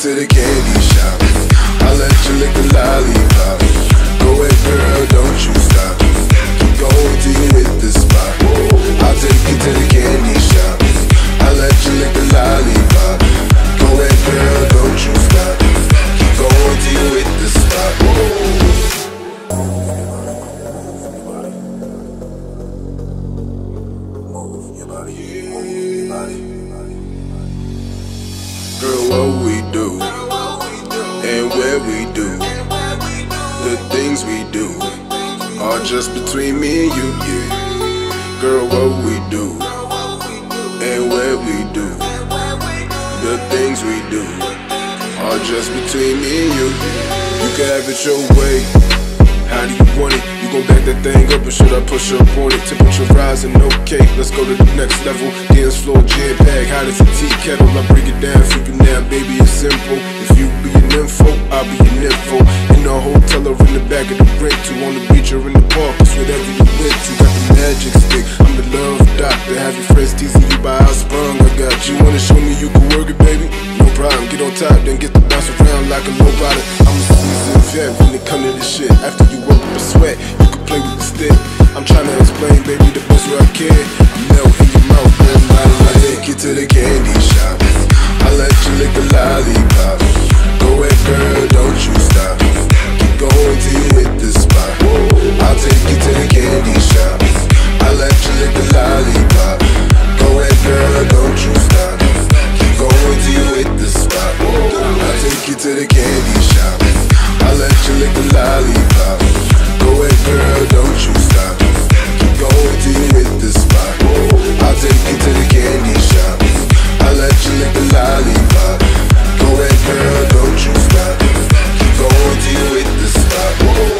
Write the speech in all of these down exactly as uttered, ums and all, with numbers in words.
to the candy shop. I'll let you lick the lollipop. Go ahead, girl, don't you stop. Keep going till you hit the spot. I'll take you to the candy shop. I'll let you lick the lollipop. Go ahead, girl, don't you stop. Keep going till you hit the spot. Move your body, move your body. Girl, what we do, and where we do, the things we do, are just between me and you, yeah. Girl, what we do, and where we do, the things we do, are just between me and you. You can have it your way. How do you want it? You gon' back that thing up or should I push up on it? Temperature rising, okay, let's go to the next level. Dance floor, jam bag, hot as a tea kettle. I break it down for you now, baby, it's simple. If you be an info, I'll be an info. In the hotel or in the back of the rent to on the beach or in the park, it's whatever you went to. Got the magic stick, I'm the love doctor. Have your friends teasing you by how sprung I got. You wanna show me you can work it, baby? No problem, get on top, then get to bounce around like a low rider. I'm a seasoned vet when it come to this shit. After you work up a sweat, you can play with the stick. I'm tryna explain, baby, the best way I can. Melt in your mouth, man, I take you to the candy shop. I'll let you lick the lollipop. Go ahead, girl, don't you stop. Keep going till you hit the spot. I'll take you to the candy shop. I'll let you lick the lollipop. Go ahead, girl, don't you stop. Keep going till you hit the spot. I'll take you to the candy shop. I'll let you lick the lollipop. Go ahead, girl, don't you stop. Keep going till you hit the spot. I'll take you to the candy shop. I'll let you lick the lollipop. Go ahead, girl, don't you stop. Keep going till you hit the spot.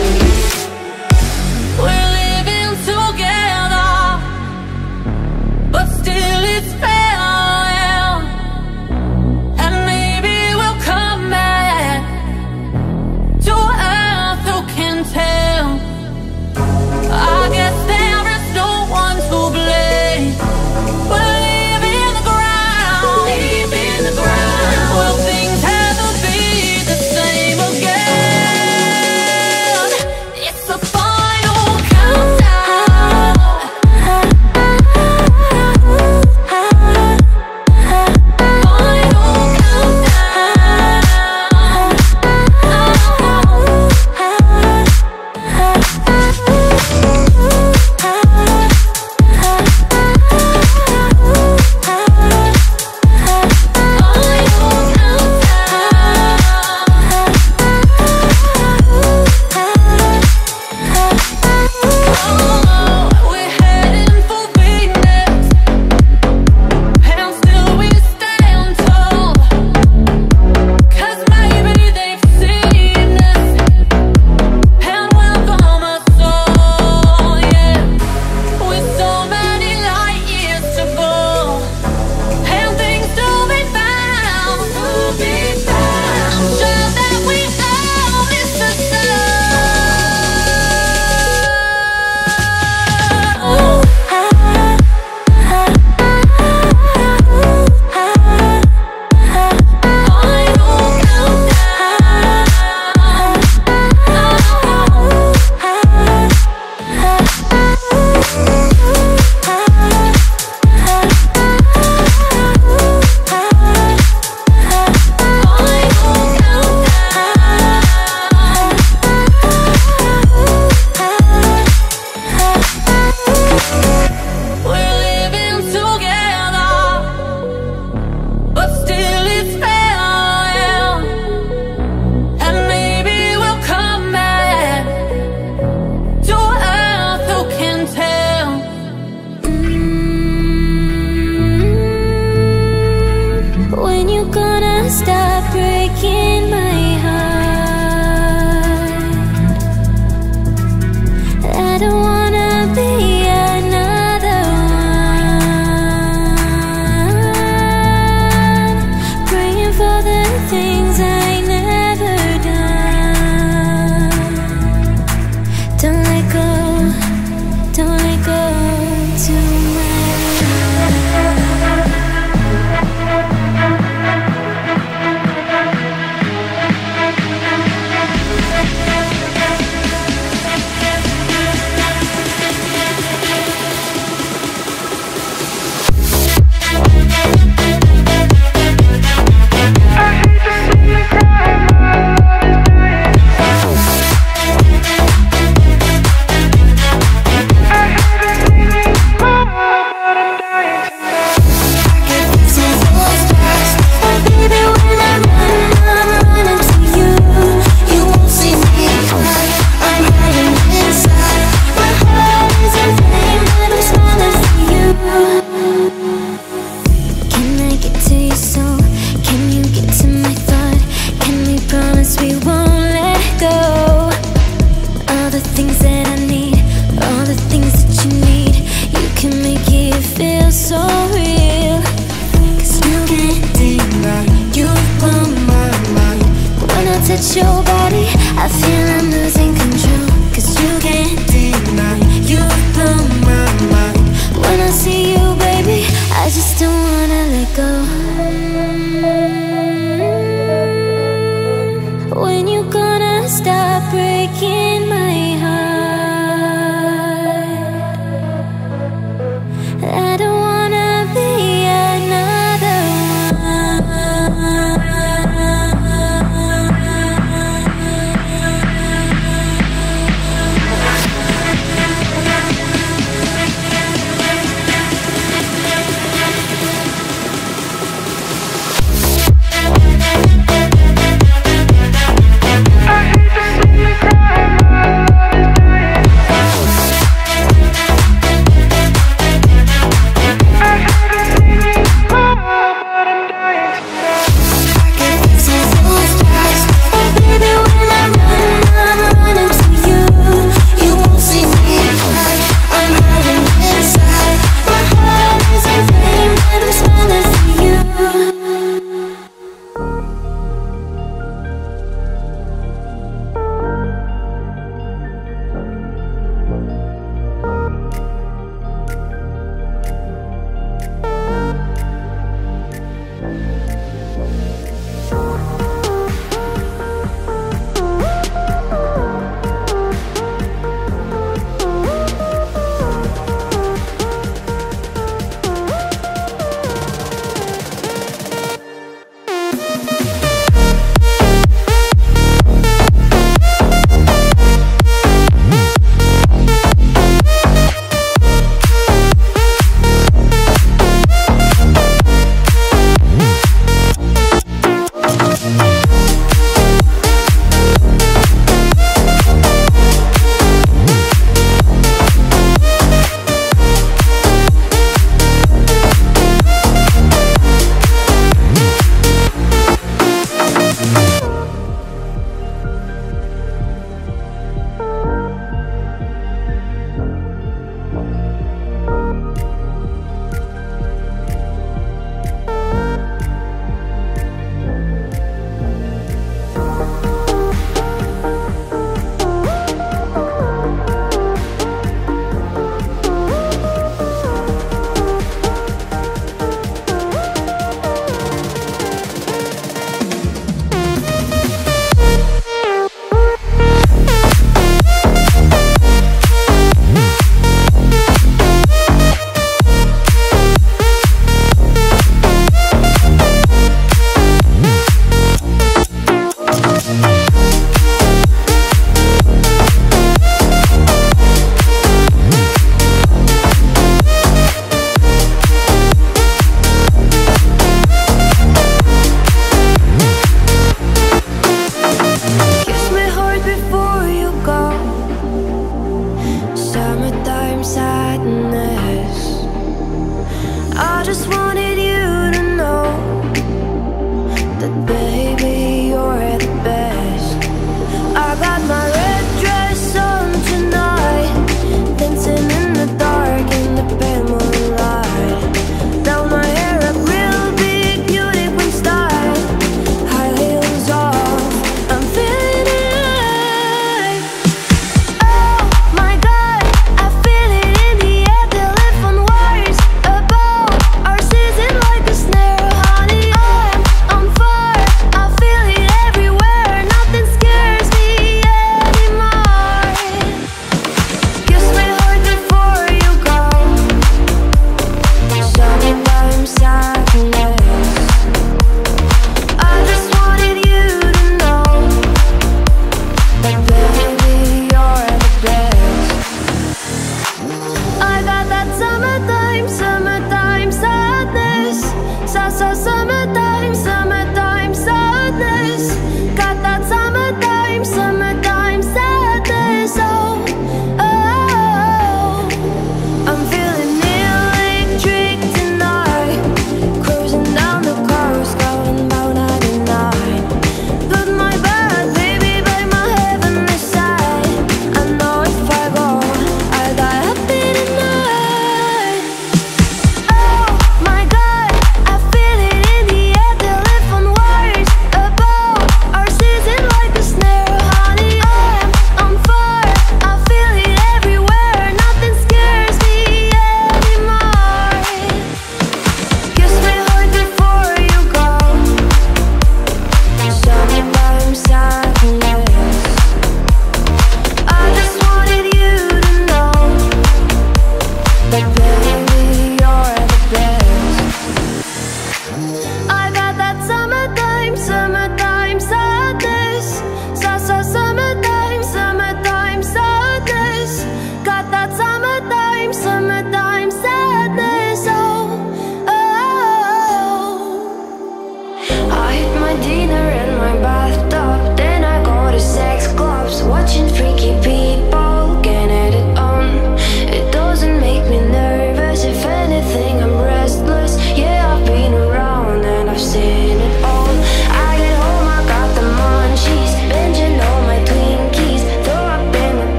We're living together, but still it's farewell. And maybe we'll come back to earth, who can tell? I guess there is no one to blame. But leave in the ground, leave in the ground. it's your body, I feel I'm losing control. Cause you can't deny, you blow my mind. When I see you, baby, I just don't wanna let go. When you gonna stop breaking my heart? I don't wanna be another one. I hate to see you cry.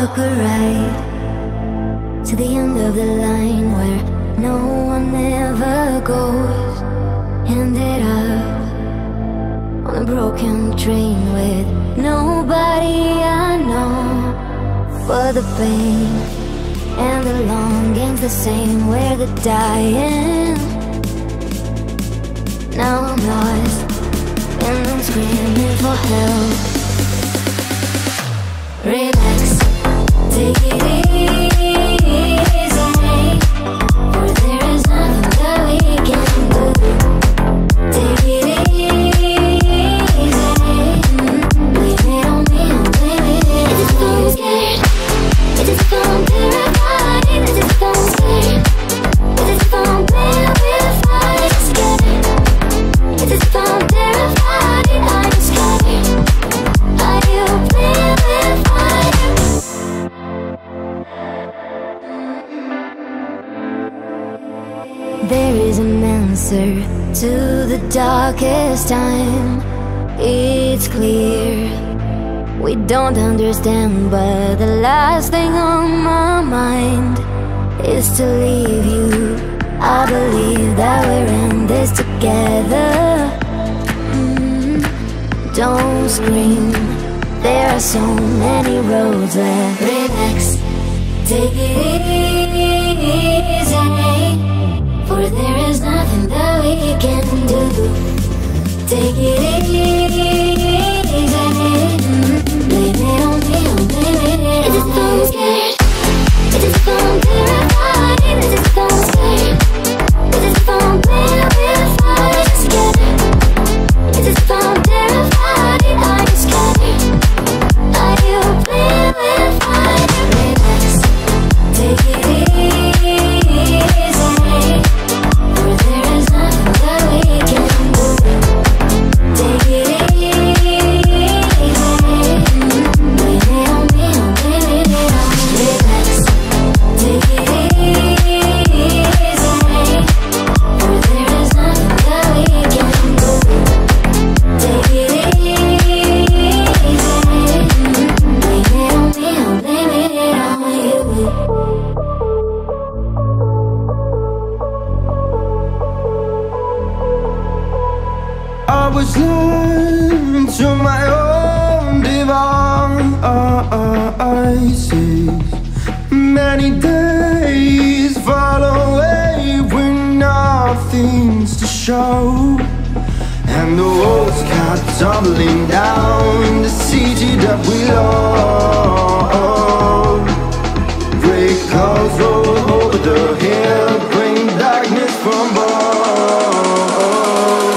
walk a ride to the end of the line where no one ever goes. Ended up on a broken train with nobody I know. But the pain and the longing's the same, we're the dying. Now I'm lost and I'm screaming for help. Relax, take it easy, for there is nothing that we can do. Take it easy, blame it on me, blame it. It's just I'm scared, it's just I'm terrified, it's just I'm scared, it's just I'm terrified, it's scared. It's just I'm terrified, I'm scared. Are you playing with fire? There is an answer to the darkest time. It's clear we don't understand, but the last thing on my mind is to leave you. I believe that we're in this together. mm, Don't scream, there are so many roads left. Relax, take it easy, for there is nothing that we can do. Take it easy, blame it on me, blame it. It's just I'm scared, it's just I'm terrified, it's just I'm scared. It's just I'm playing with fire, I'm scared. It's just I'm terrified, I'm scared. Are you playing with fire? Relax, take it easy, for there is nothing that we can do. Take it easy, blame it on me, blame it on me. Relax, take it easy, for there is nothing that we can do. Take it easy, blame it on me, blame it on you. I was led to my own devices. Many days fall away with nothing to show, and the walls kept tumbling down the city that we love. Break clouds roll over the hill, bring darkness from above.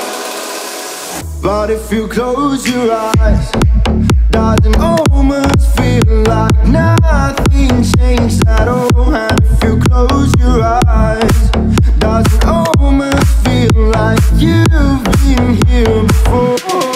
But if you close your eyes, doesn't almost feel like nothing changed at all? And if you close your eyes, doesn't almost feel like you've been here before?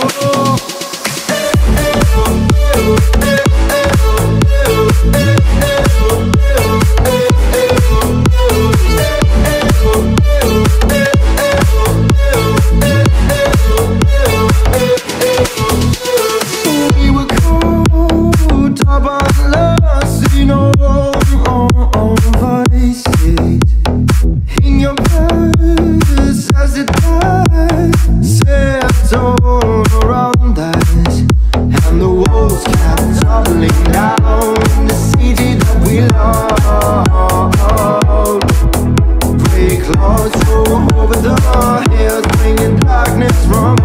We were caught up on lost in all our vices. In your purse as the tide set all around us, and the walls kept tumbling down the city that we love. Break clouds roll over the hills, bringing darkness from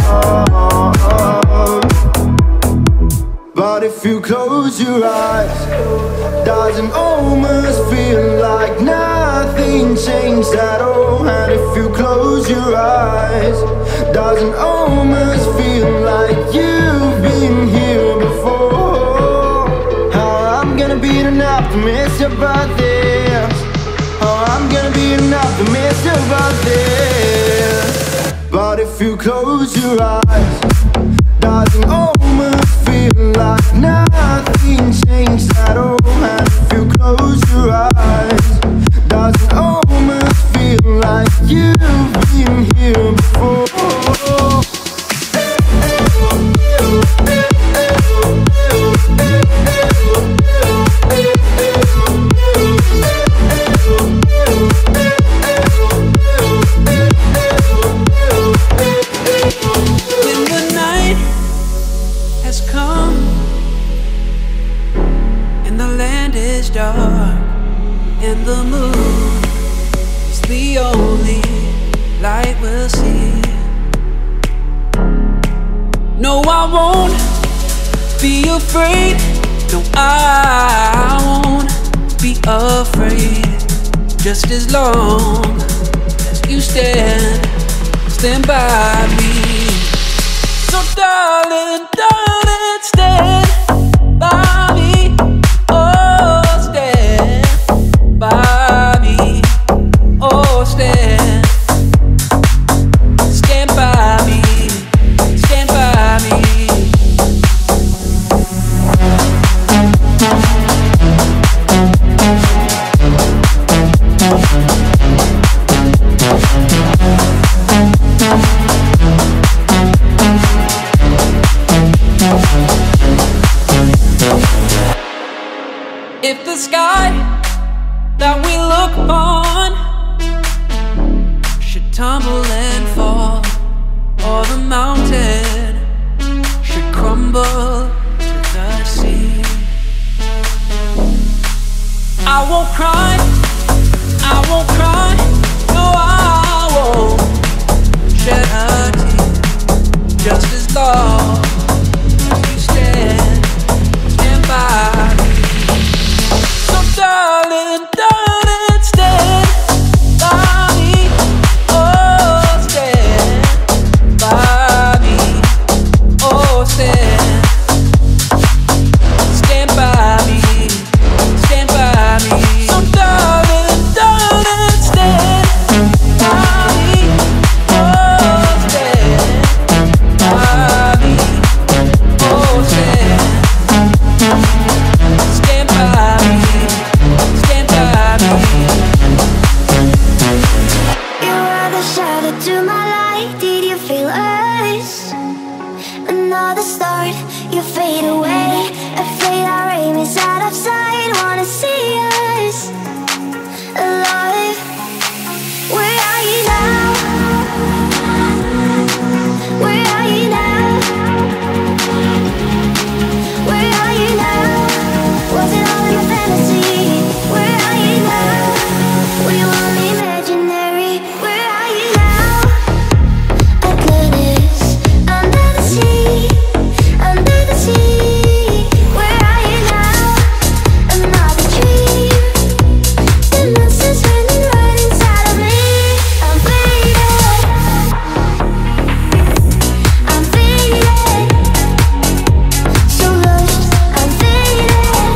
above. But if you close your eyes, doesn't almost feel like nothing changed at all? And if you close your eyes, doesn't almost feel like you've been here before? Oh, I'm gonna be an optimist about this. Oh, I'm gonna be an optimist about this. But if you close your eyes, doesn't almost feel like nothing changed at all? And if you close your eyes, doesn't almost feel like you've been here before? young and the land is dark, and the moon is the only light we'll see. No, I won't be afraid. No, I won't be afraid. Just as long as you stand, stand by me. So darling, darling, stand by me. Oh, stand by me. Oh, stand. Stand by me. Stand by me. If the sky that we look upon should tumble and fall, or the mountain should crumble to the sea, I won't cry, I won't cry, no, I won't shed a tear. Just as long as you stand, stand by me. Darling, darling, stand by me. Oh, stand by me. Oh, stand. Stand by me. Stand by me. So darling, darling, stand by me. Oh, stand by me. Oh, stand. Stand by me. You are the shadow to my light. Did you feel us? Another start, you fade away. A fade our aim is out of sight. Wanna see us alive. Where are you now? Where are you now? Where are you now? Was it all in a fantasy? Where are you now? We were imaginary. Where are you now? Atlantis, under the sea, under the sea. Where are you now? Another dream. The monster's running right inside of me. I'm faded. I'm faded. So lost. I'm faded.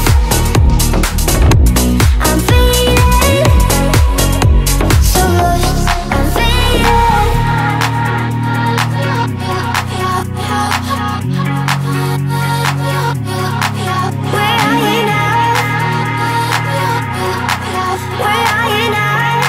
I'm faded. So lost. I'm faded. Where are you now? Where are you now?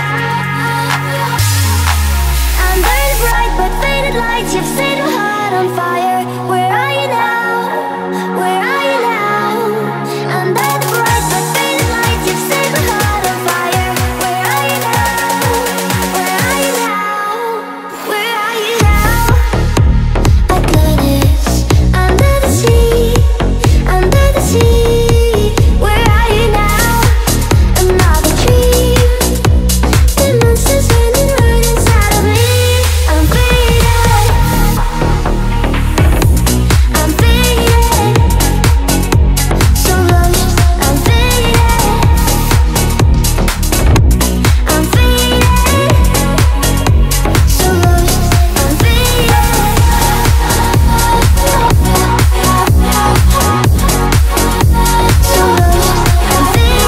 I'm burning bright but faded lights. You've set your heart on fire. Where are you now? Where are you now? I'm burning bright but faded lights. You've set your heart on fire. Where are you now? Where are you now? Where are you now? Atlantis, under the sea, under the sea. Where are you now? Another dream. The monster's running right inside of me. I'm faded. I'm faded. So lost. I'm faded. I'm faded. So lost. I'm faded. So lost. I'm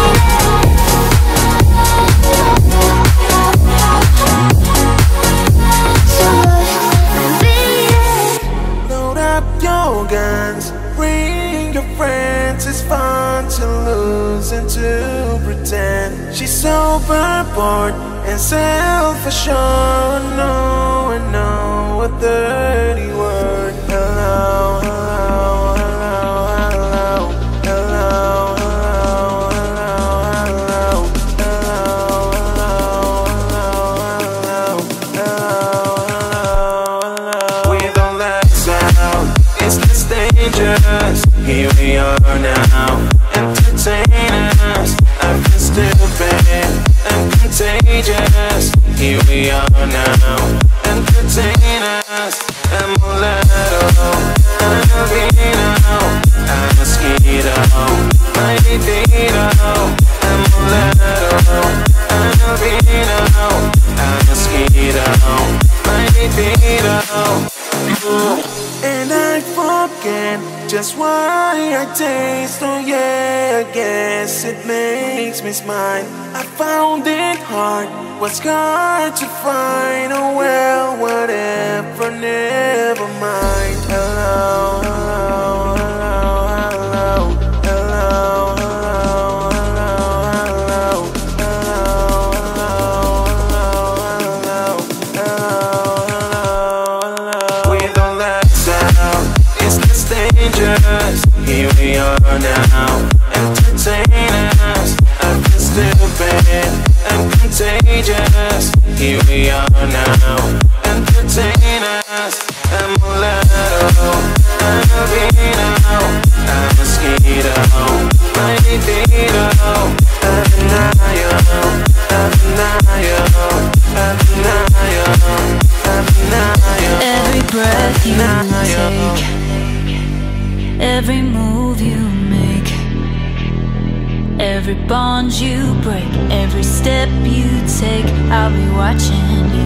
faded. Load up your guns, bring your friends. It's fun to lose and to pretend. She's overboard and self-assured. No, I know a dirty word. Hello, hello, hello, hello, hello, hello, hello, hello, hello, hello, hello, hello, hello. We don't let sound. It's this danger. strangers. Here we are now, entertainers. I've been stupid and contagious. Here we are now, entertainers. I'm a mulatto, I'm a vino, I'm a mosquito, my libido. I'm a mulatto, I'm a vino, I'm a mosquito, my libido. And I forget just why I taste. Oh yeah, I guess it makes me smile. I found it hard, was hard to find. Oh well, whatever, never mind. Hello, hello, hello, hello, hello, hello, hello, hello, hello, hello, hello. We don't let out, it's less dangerous. Here we are now, entertainers. I've been stupid and contagious. Here we are now, entertainers. I'm a mulatto, I'm a vino, I'm a mosquito, my libido. Abinayo, Abinayo, Abinayo, Abinayo. Every breath you take, every move you make, every bond you break, every step you take, I'll be watching you.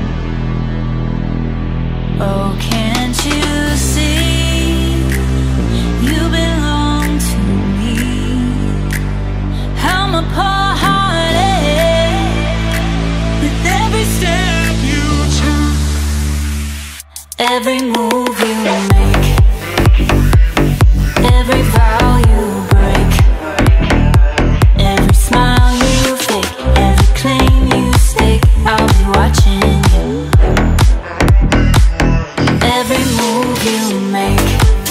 Oh, can't you see, you belong to me. I'm a part-hearted with every step you take, every move you make, every vow you break, every smile you fake, every claim you stake, I'll be watching you. Every move you make,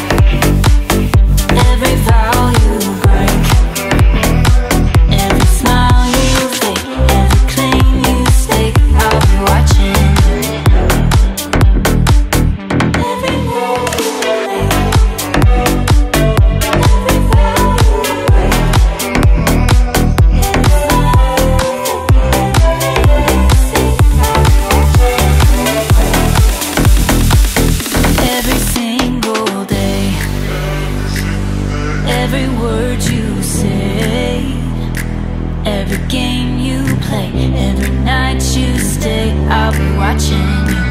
every vow you break, every smile you fake, every claim you stake, I'll be watching you. Every move you make, every vow you break, every smile you fake, every single day, every word you say, every game you play, every night you stay, I'll be watching you.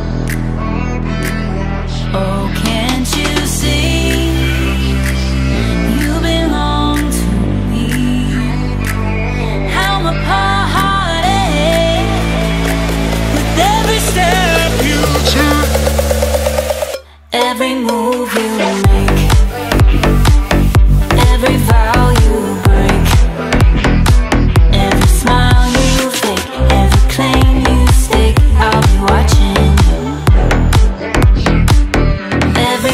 Oh, can't you see, you belong to me. I'm a part-hearted with every step you take, every move you make, every vow you break, every smile you fake, every claim you stake, I'll be watching you. Every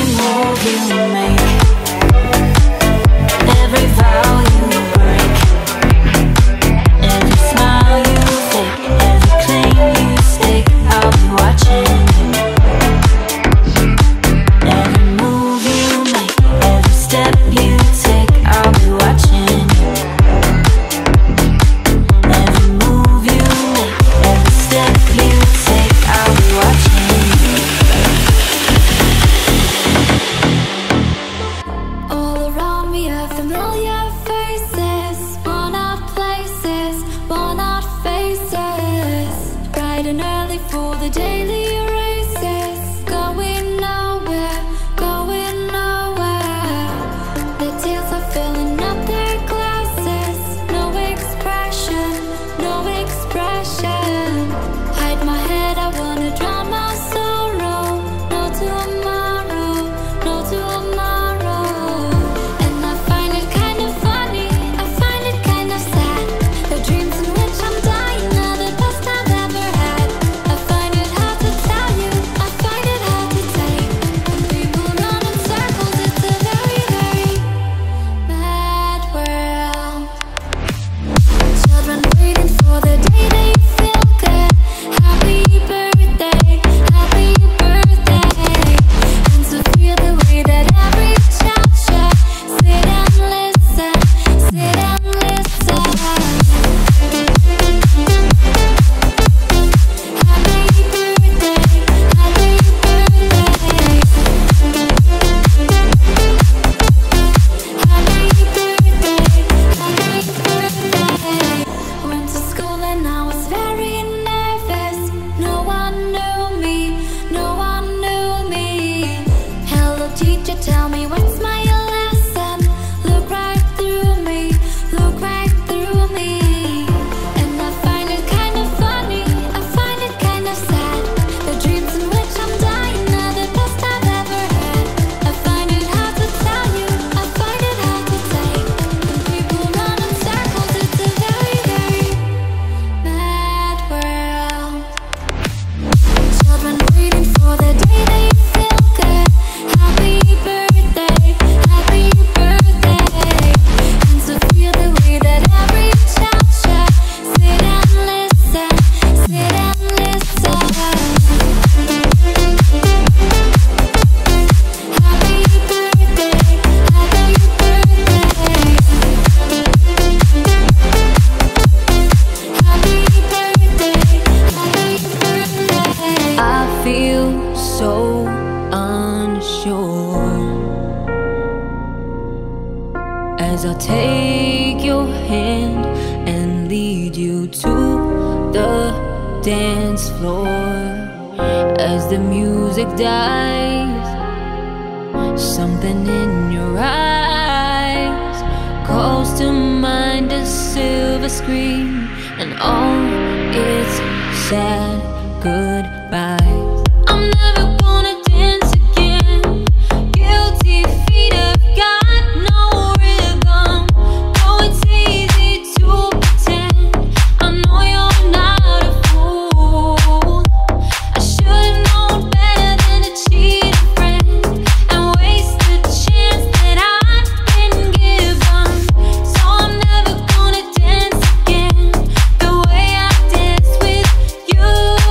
as I take your hand and lead you to the dance floor. As the music dies, something in your eyes calls to mind a silver screen and all its sad goodbyes. I'm never gonna dance again. Guilty feet have got no rhythm. Though it's easy to pretend, I know you're not a fool. I should've known better than to cheat a friend and waste the chance that I've been given. So I'm never gonna dance again the way I danced with you.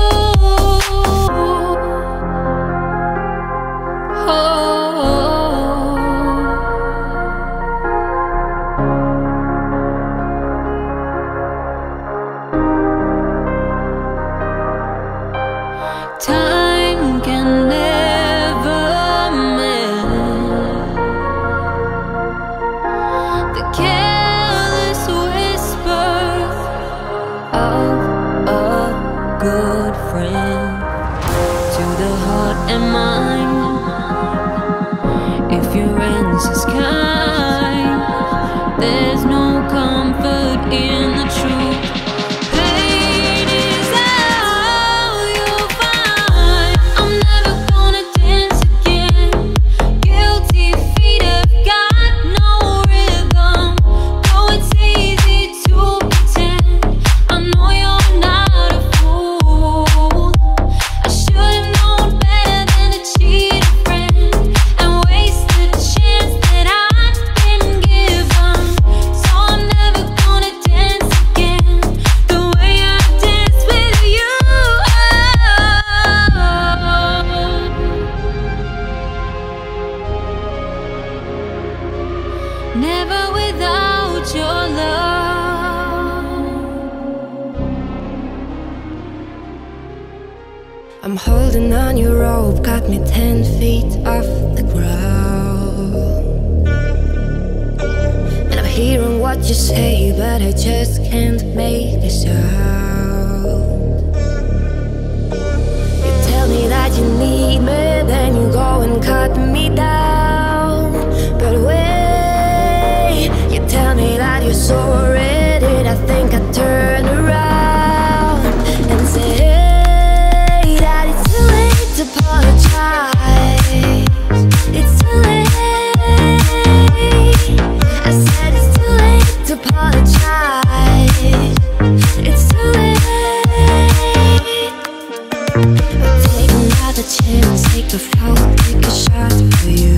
Time can never mend the careless whispers of a good friend to the heart and mind. If your answer's kind, there's no comfort in the truth. Pain is all you'll find. I'm never gonna dance again. Guilty feet have got no rhythm. Though it's easy to pretend, I know you're not a fool. I should've known better than to cheat a friend and waste the chance that I've been given. So I'm never gonna dance again the way I danced with you. Never without your love. I'm holding on your rope, got me ten feet off the ground. And I'm hearing what you say, but I just can't make a sound. You tell me that you need me, then you go and cut me down. But wait, you tell me that you're sorry, did I think I'd turn around and say that it's too late to apologize? It's too late. I said it's too late to apologize. It's too late. Take another chance, take a fall, take a shot for you.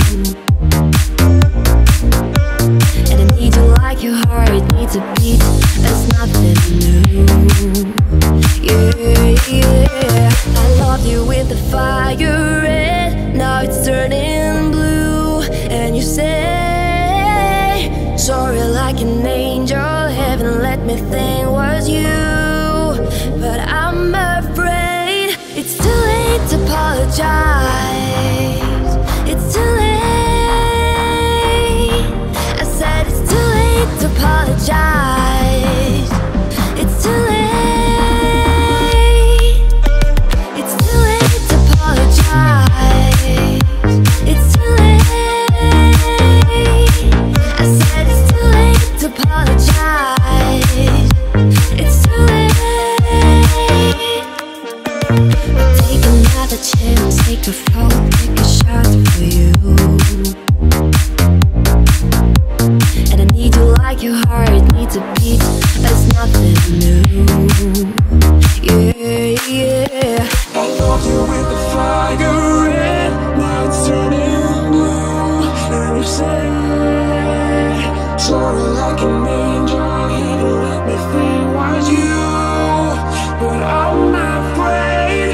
And I need you like your heart needs a beat. That's nothing new. Yeah, yeah. I loved you with the fire red, now it's turning blue. And you say sorry like an angel, heaven let me think was you. But I'm afraid it's too late to apologize. It's too late. I said it's too late to apologize. It's too late. It's too late to apologize. It's too late. I said it's too late to apologize. It's too late. Take another chance, take a fall, take a shot for you. And I need you like your heart needs a beat. That's nothing new. Yeah, yeah. I love you with the fire red, now it's turning blue. And you say sorry like an angel, you let me think was you. But I'm afraid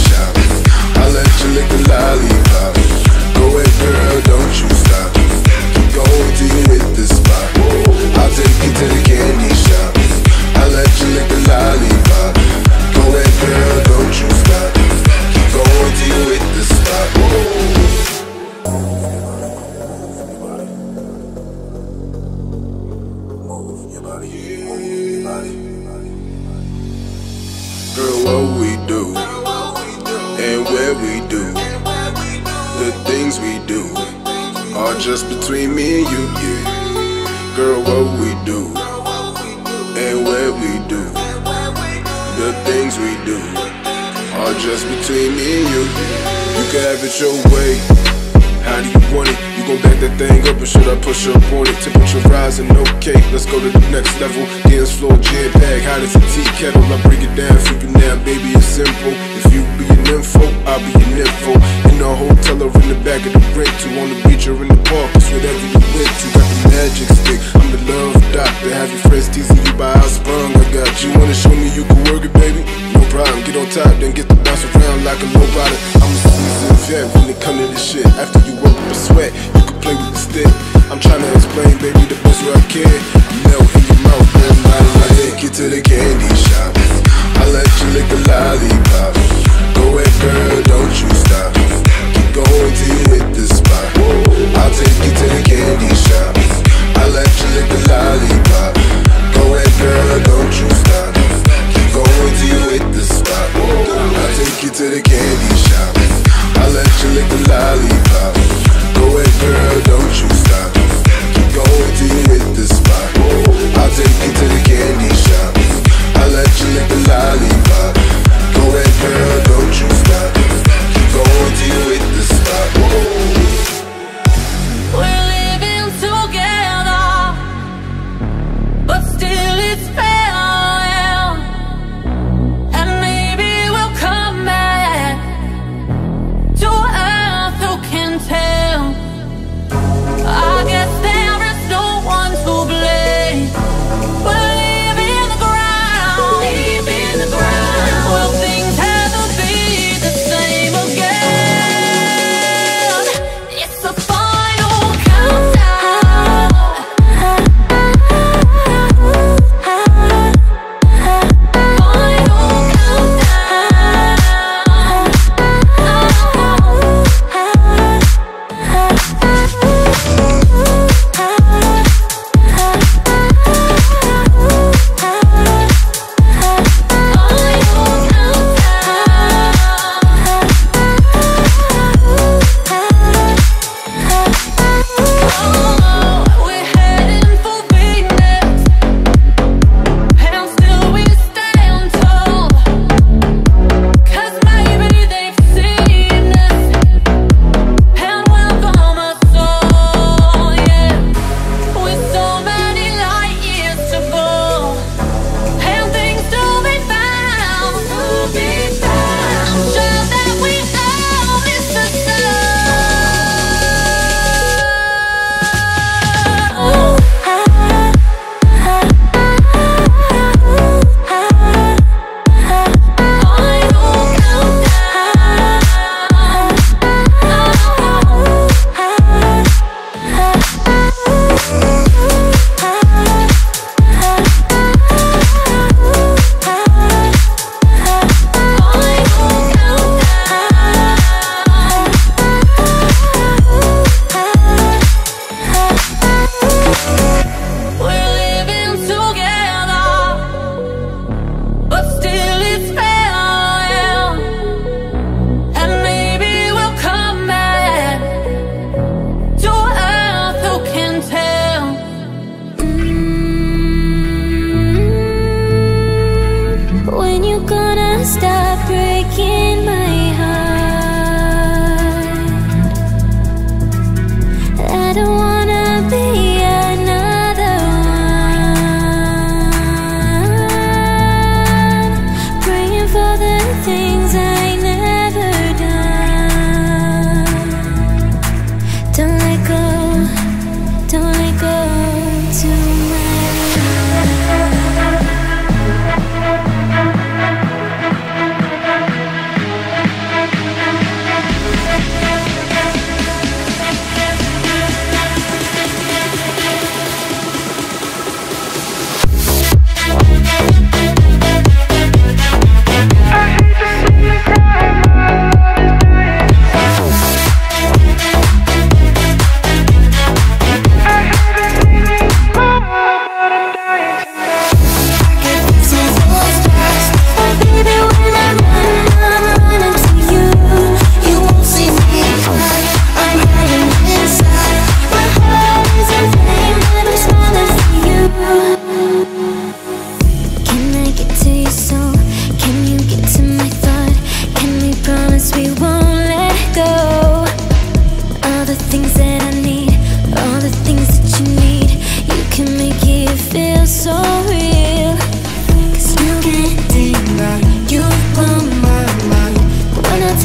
shop. I'll let you lick the lollipop. Go ahead, girl, don't you stop. Keep going till you hit the spot. I'll take you to the candy shop. I'll let you lick the lollipop. Go ahead, girl, don't you stop. Keep going till you hit the spot. Move your body, move your body. Girl, what we do, and where we do, the things we do, are just between me and you, yeah. Girl, what we do, and where we do, the things we do, are just between me and you. You can have it your way. How do you want it? You gon' back that thing up or should I push up on it? Temperature rising, okay, let's go to the next level. Dance floor, jam bag, hot as a tea kettle. I break it down for you now, baby, it's simple. If you be an info, I'll be an info. In the hotel or in the back of the rent to on the beach or in the park, it's whatever you went to. Got the magic stick, I'm the love doctor. Have your friends teasing you by how sprung I got you. Wanna show me you can work it, baby? No problem, get on top, then get the bounce around like a low rider. I'm a seasoned vet when it come to this shit. After you work up a sweat, you can play with the stick. I'm tryna explain, baby, the best way I can. Melt in your mouth, man, I take you to the candy shop. I'll let you lick the lollipop. Go ahead, girl, don't you stop. Keep going till you hit the spot. I'll take you to the candy shop. I'll let you lick the lollipop. Go ahead, girl, don't you stop. Keep going till you hit the spot. I'll take you to the candy shop. I'll let you lick the lollipop. Go ahead, girl, don't you stop. Keep going till you hit the spot. I'll take you to the candy shop. I'll let you lick the lollipop. Go ahead, girl, don't you stop. Keep going till you hit the spot. We're living together, but still it's farewell. And maybe we'll come back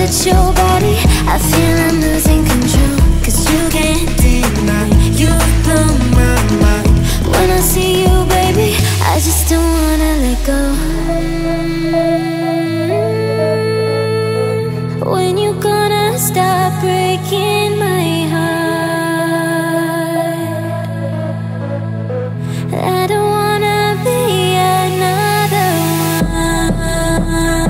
touch your body, I feel I'm losing control. Cause you can't deny, you blow my mind. When I see you, baby, I just don't wanna let go. When you gonna stop breaking my heart? I don't wanna be another one.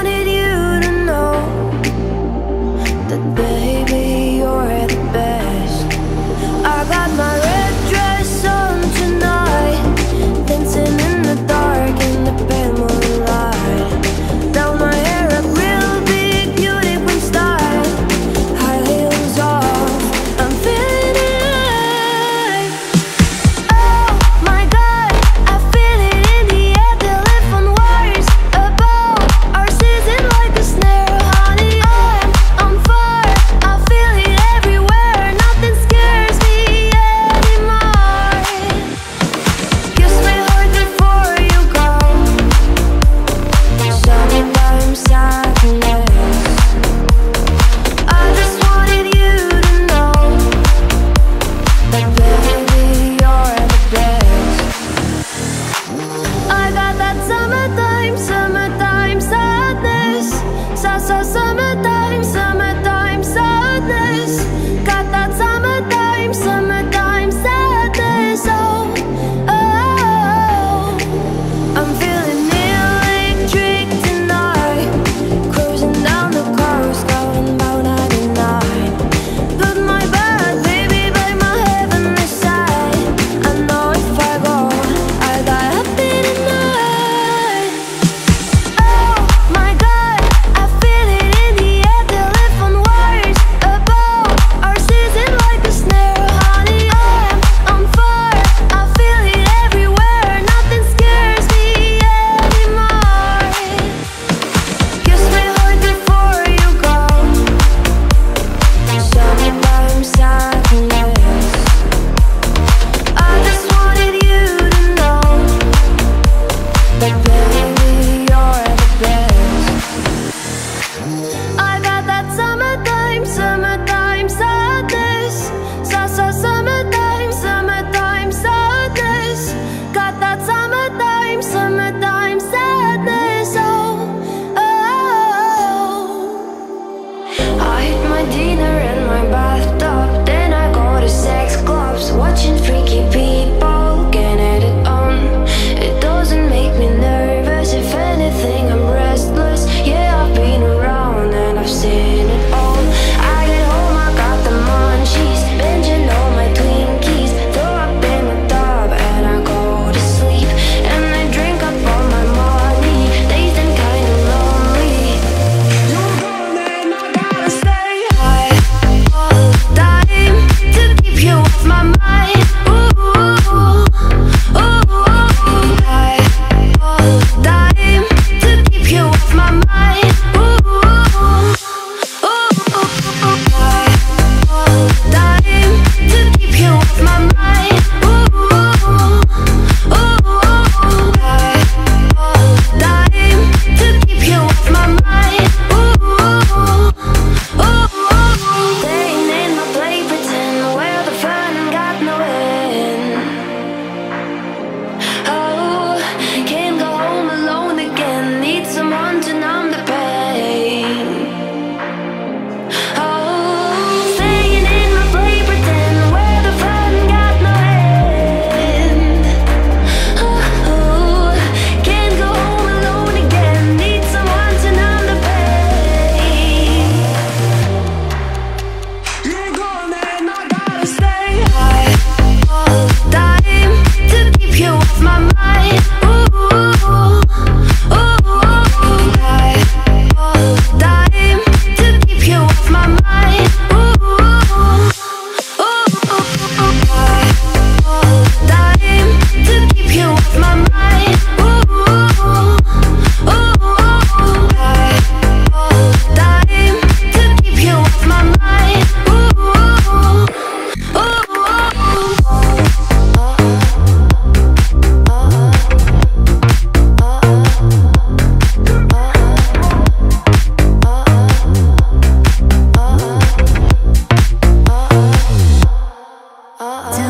That baby, you're the best.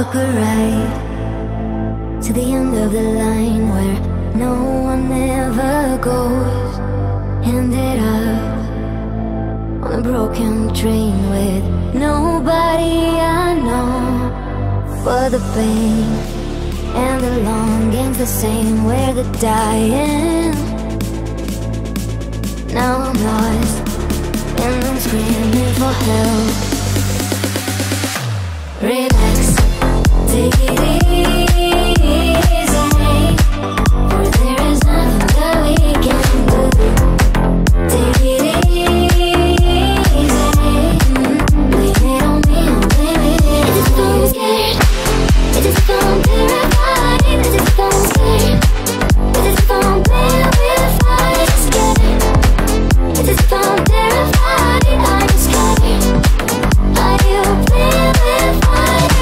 walk a ride to the end of the line where no one ever goes. Ended up on a broken train with nobody I know. But the pain and the longing's the same, where the dying. Now I'm lost and I'm screaming for help. Relax, take it easy, for there is nothing that we can do. Take it easy, blame it on me, blame it. It's just I'm scared, it's just I'm terrified, it's just I'm scared, it's just I'm terrified, it's scared. It's just I'm terrified, I'm scared. Are you playing with fire?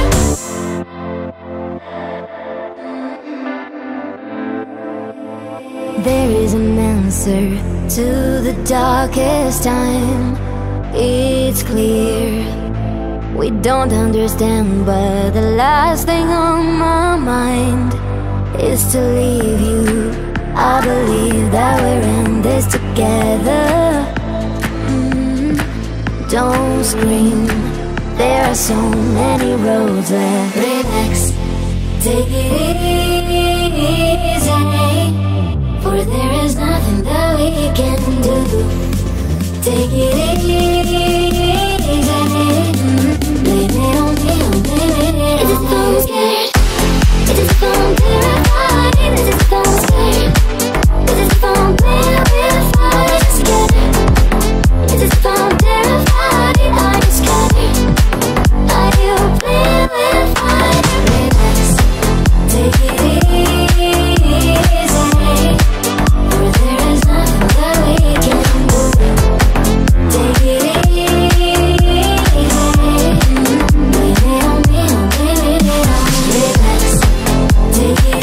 There is an answer to the darkest time. It's clear we don't understand, but the last thing on my mind is to leave you. I believe that we're in this together. mm, Don't scream, there are so many roads left. Relax, take it easy, for there is nothing that we can do. Take it easy, blame it on me, blame it. It's just I'm scared, it's just I'm terrified, it's just I'm scared. It's just I'm playing with fire, it's scared. It's just I'm terrified, I'm scared. Are you playing with fire? Relax, take it easy, for there is nothing that we can do. Take it easy, blame it on me, blame it on me. Relax, take it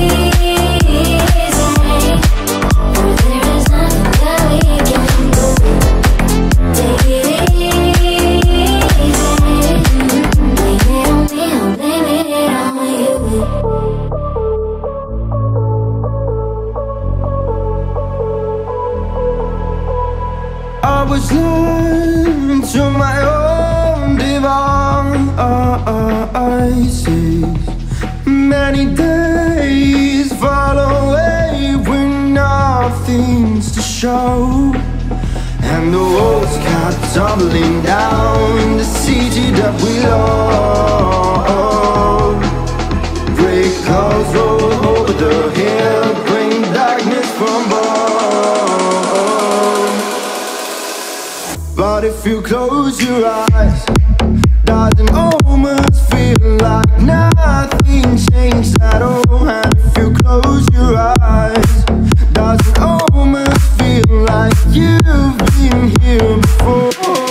easy, for there is nothing that we can do. Take it easy, blame it on me, blame it on you. I was led to my own devices. Many days fall away with nothing to show, and the walls kept tumbling down the city that we love. Break clouds roll over the hill, bring darkness from above. But if you close your eyes, doesn't almost feel like nothing changed at all? And if you close your eyes, doesn't almost feel like you've been here before?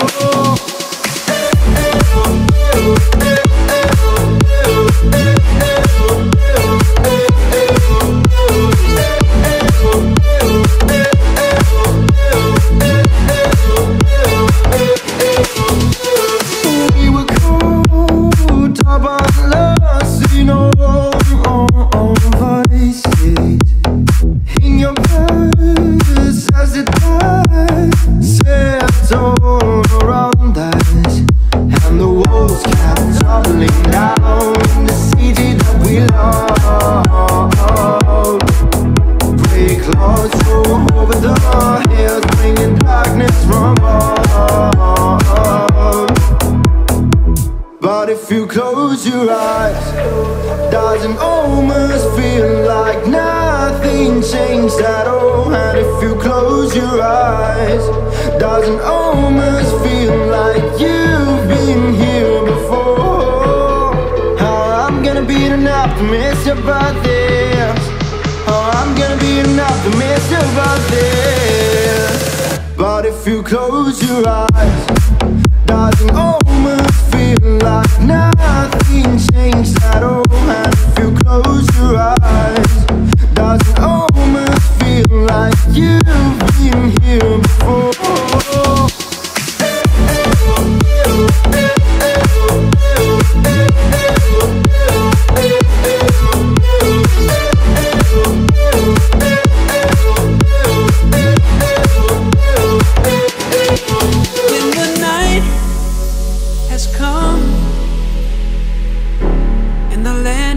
We were caught up on lost in all our vices. In your purse as the tide set all around us, and the walls kept tumbling down the city that we love. Break clouds roll over the hills, bringing darkness from above. But if you close your eyes, doesn't almost feel like nothing changed at all? And if you close your eyes, doesn't almost feel like you've been here before? Oh, I'm gonna be an optimist about this. Oh, I'm gonna be an optimist about this. But if you close your eyes, doesn't almost feel like nothing changed at all? And if you close your eyes, doesn't almost feel like you've been here before?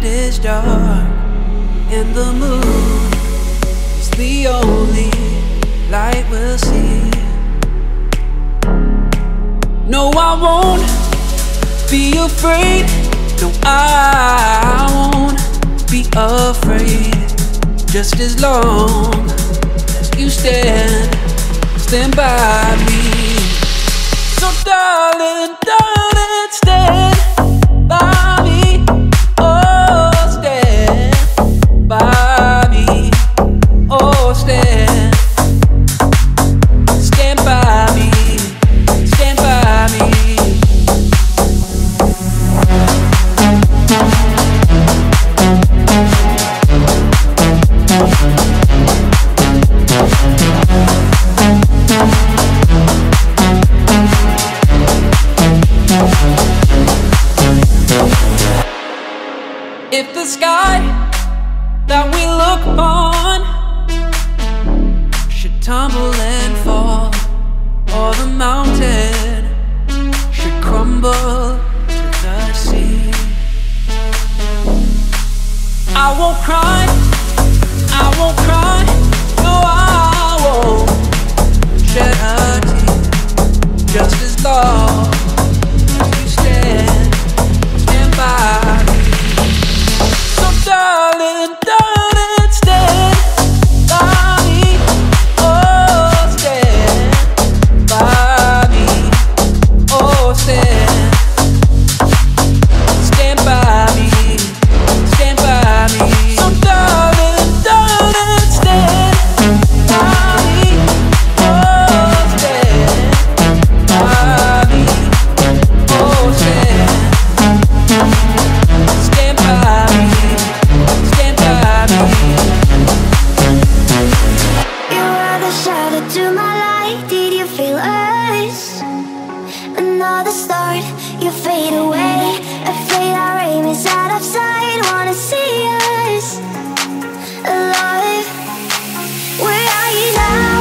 is dark and the moon is the only light we'll see. No, I won't be afraid. No, I won't be afraid. Just as long as you stand, stand by me. So darling, darling, stand by me. Oh, stand by me. Oh, stand. Stand by me. Stand by me. If the sky that we look upon should tumble and fall, or the mountain should crumble to the sea, I won't cry, I won't cry, no, I won't shed a tear. Just as long as you stand, stand by me. Darling, darling, stand by me. Oh, stand by me. Oh, stand. Stand by me. Stand by me. So darling, darling, stand by me. Oh, stand by me. Oh, stand. Stand by me. You are the shadow to my light. Did you feel us? Another start, you fade away. A fade our aim is out of sight. Wanna see us alive. Where are you now?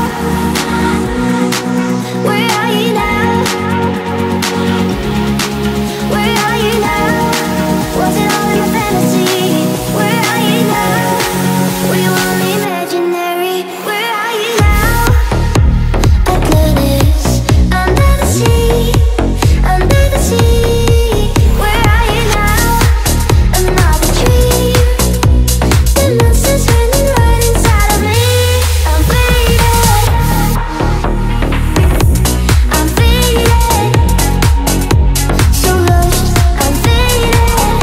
Where are you now? Where are you now? Was it all in a fantasy? Where are you now? We were imaginary. Where are you now? Atlantis, under the sea, under the sea. Where are you now? Another dream. The monster's running right inside of me. I'm faded. I'm faded. So lost. I'm faded.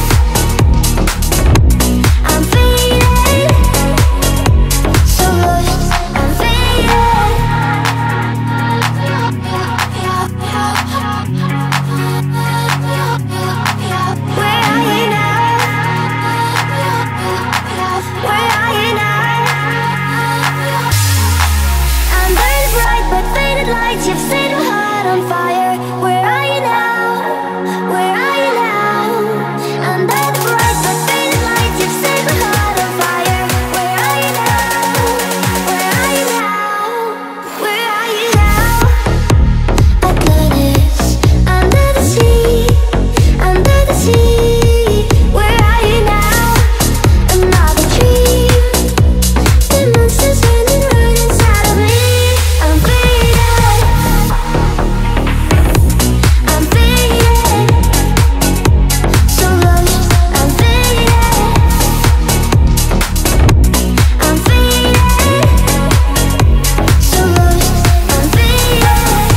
I'm faded. So lost. I'm faded. Where are you now? Where are you now? I'm burning bright but faded lights. You've set my heart on fire. Where are you now? Where are you now? I'm burning bright but faded lights. You've set my heart on fire. Where are you now? Where are you now? Where are you now? Atlantis, under the sea, under the sea. Where are you now? Another dream. The monster's running right inside of me. I'm faded. I'm faded. So lost. I'm faded. I'm faded. So lost. I'm faded.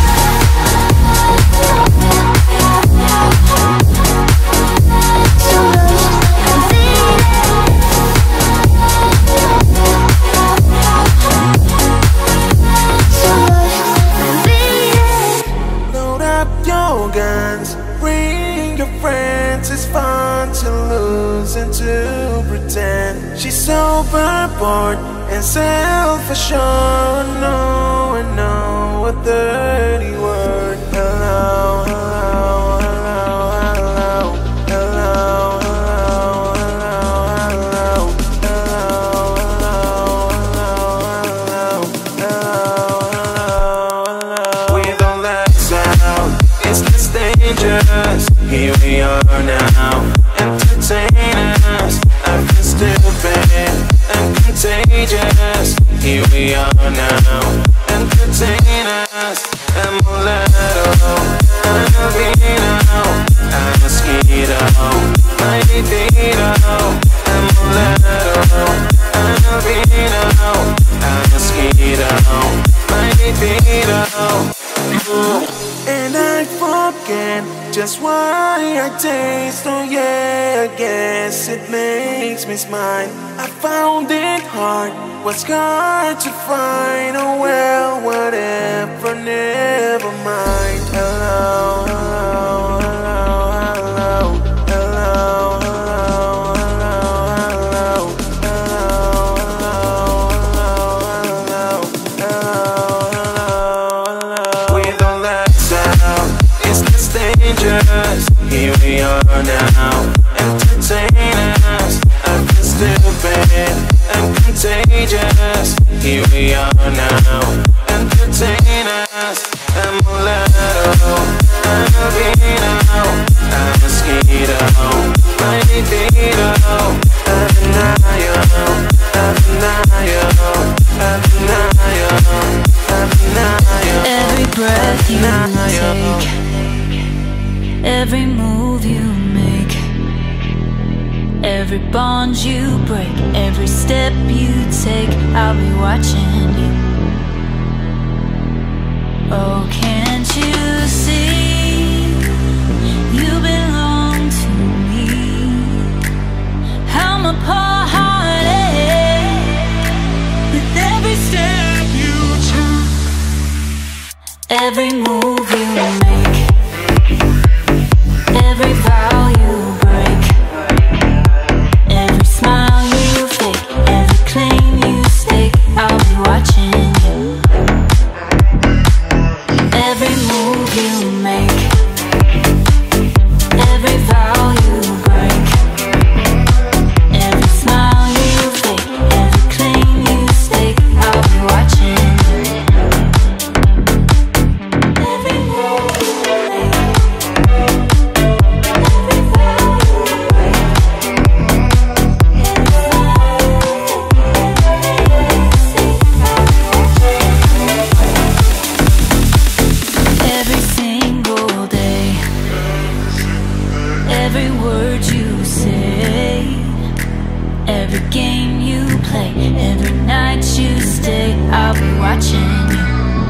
So lost. I'm faded. Load up your guns, bring your friends. It's fun to lose and to pretend. She's sober, bored, and self-assured. No, I know a dirty word. Hello, hello, hello, hello, hello, hello, hello, hello, hello, hello, hello, hello, hello. With all that sound, it's this dangerous. Here we are now, entertaining. we are now. Entertain us, Amuleto, Anavino, a mosquito, my divino, Amuleto, Anavino, a mosquito, my divino. And I forget just why I taste. Oh yeah, I guess it makes me smile. I found it hard, was hard to find. Oh well, whatever, never mind. Hello, hello, hello, hello, hello, hello, hello, hello, hello, hello, hello. We don't let out, it's less dangerous. Here we are now, entertain us. I feel stupid and contagious. Here we are now, entertain us. Amuleto, Anavino, a mosquito, my divino, Avinayo, Avinayo, Avinayo, Avinayo. Every breath you take, every move you make, every bond you break, every step you take, I'll be watching you. Oh, can't you see, you belong to me. I'm a part-hearted with every step you take, every move you make, every vow you break, every smile you fake, every claim you stake, I'll be watching you. Every move you make, every vow you break, every smile you fake, every claim you stake, I'll be watching you. Every move you make, every vow you break, every smile you fake, every single day, every word you say, every game you play, every night you stay, I'll be watching you.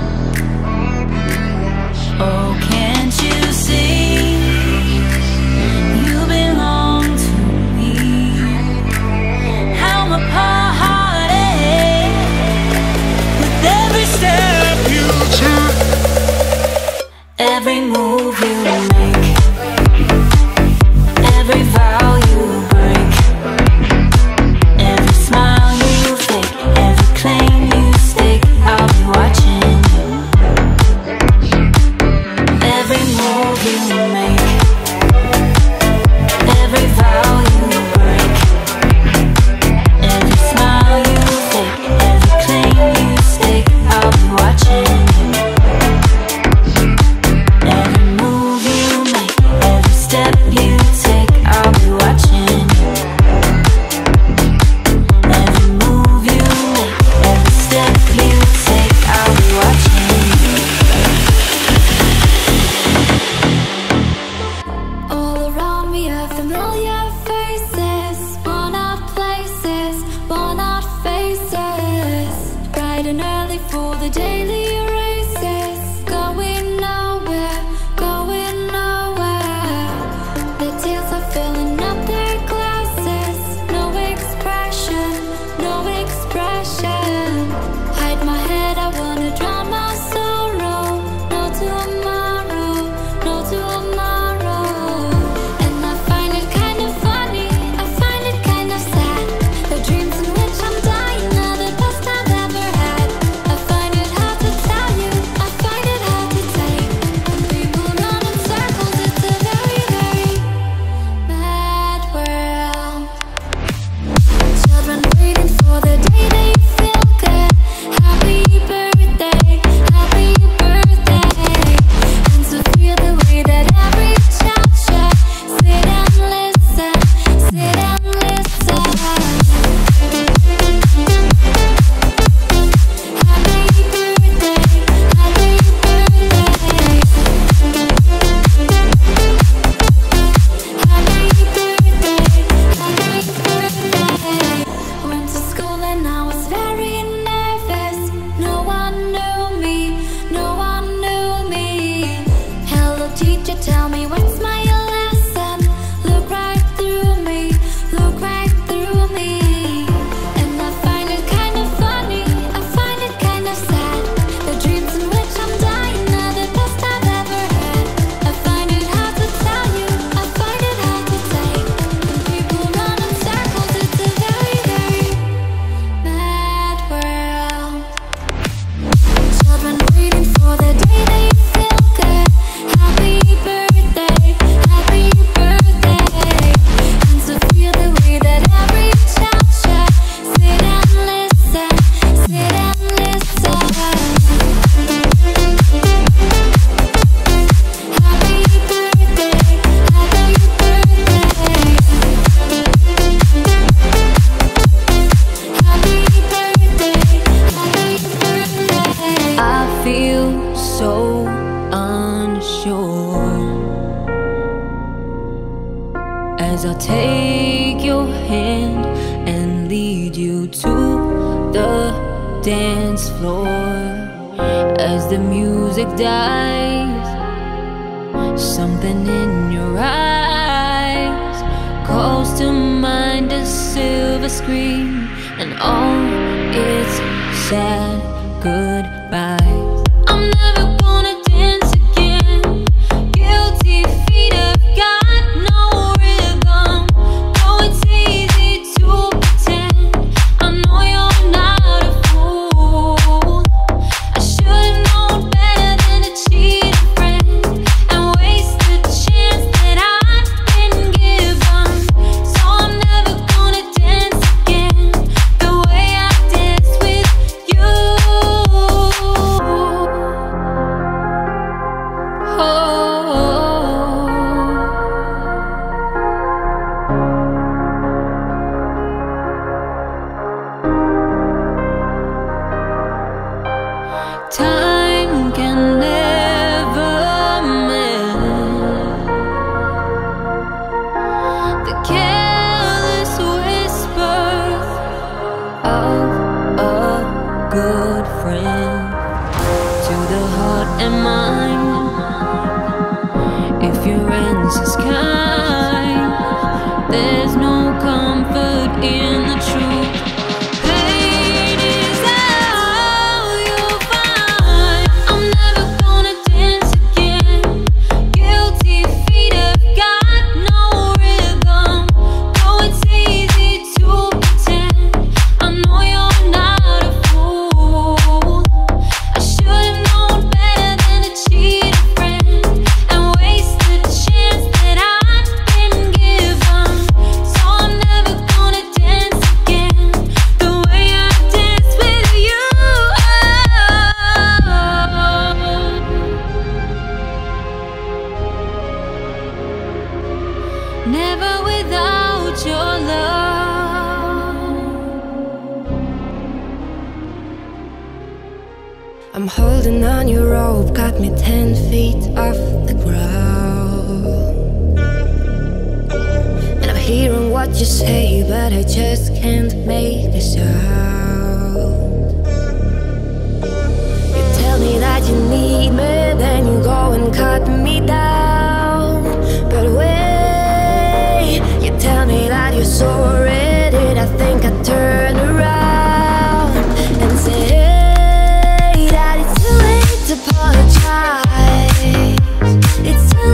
Oh, can't you see, you belong to me. I'm a part-hearted with every step you take, every move you make, every vow you break, every smile you fake, every claim you stake, I'll be watching you. Every move you make. as I take your hand and lead you to the dance floor. As the music dies, something in your eyes calls to mind a silver screen and all its sad goodbyes. I'm never gonna dance again. Guilty feet have got no rhythm. Though it's easy to pretend, I know you're not a fool. I should've known better than to cheat a friend and waste the chance that I'd been given. So I'm never gonna dance again the way I danced with you. Time can never mend the careless whispers of a good friend to the heart and mind. If your answer's kind, there's no comfort in the truth. Pain is all you'll find. I'm never gonna dance again. Guilty feet have got no rhythm. Though it's easy to pretend, I know you're not a fool. I should've known better than to cheat a friend and waste the chance that I'd been given. So I'm never gonna dance again the way I danced with you. Never without your love. I'm holding on your rope, got me ten feet off the ground. And I'm hearing what you say, but I just can't make a sound. You tell me that you need me, then you go and cut me down. But wait, you tell me that you're sorry, did I think I'd turn around and say that it's too late to apologize. It's too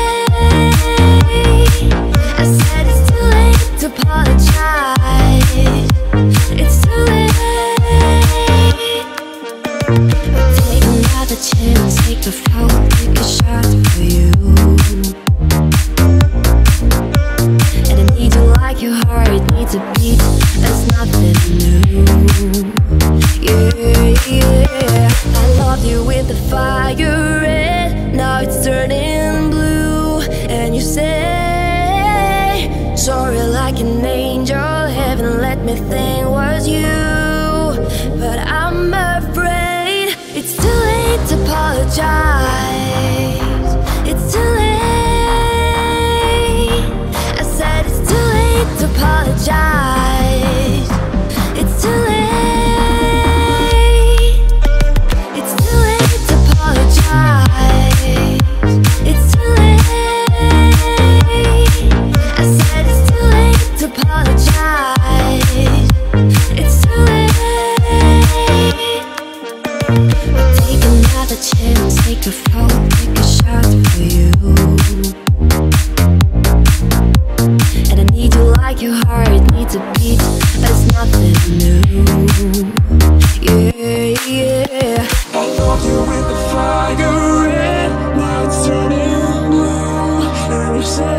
late. I said it's too late to apologize. It's too late. Take another chance, take a fall, take a shot for you. And I need you like your heart needs a beat. That's nothing new. Yeah, yeah. I loved you with the fire red, now it's turning blue. And you say sorry like an angel, heaven let me think was you. But I'm afraid it's too late to apologize. It's too late. I said it's too late to apologize. It's too late. It's too late to apologize. It's too late. I said it's too late to apologize. It's too late. Take another chance, take a fall, take a shot for you. And I need you like your heart needs a beat. That's nothing new. Yeah, yeah. I love you with the fire red, now it's turning blue. And you say